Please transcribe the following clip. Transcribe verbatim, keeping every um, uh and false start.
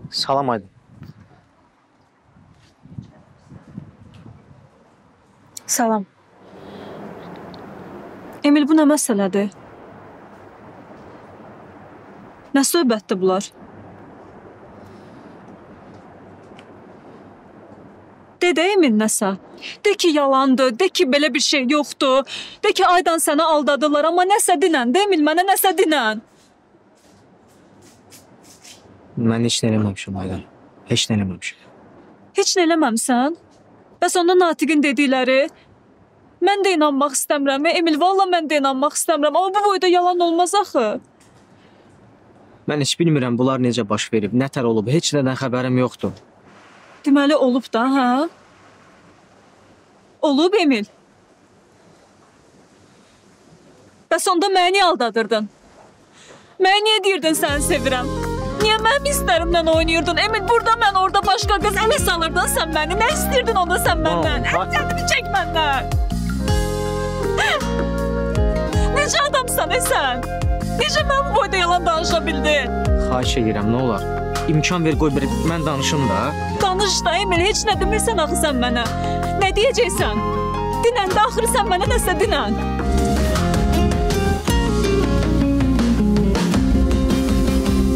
Salam Aydın. Salam. Emil, bu nə məsələdir? Nə söhbətdir bunlar? De də Emil nəsə. De ki yalandır, de ki belə bir şey yoxdur. De ki Aydan səni aldadılar, amma nəsə dinən. De Emil, mənə nəsə dinən. Mən heç nə eləməmişim Aydan. Heç nə eləməmişim. Heç nə eləməmsən? Bəs onda Natiqin dedikləri? Mən də inanmaq istəmirəm. Emil, valla mən də inanmaq istəmirəm. Amma bu boyda yalan olmaz axı. Mən heç bilmirəm bunlar necə baş verib, nətər olub, heç nədən xəbərim yoxdur. Deməli olub da, hə? Olub Emil. Bəs onda məni niyə aldadırdın? Mənə niyə deyirdin səni sevirəm? Niyə mənim istərimlə oynayırdın? Emil, burada mən, orada başqa qız ələ salırdın sən məni. Nə istəyirdin onda sən məndən? Əmcədimi çək məndən. Necə adamsan e sən? Necə mən bu boyda yalan danışa bildin? Xahiş edirəm, nə olar? İmkan ver, qoy bir, mən danışım da. Danış da Emil, heç nə demirsən axı sən mənə. Nə deyəcəksən? Dinən də axırı sən mənə nəsə dinən.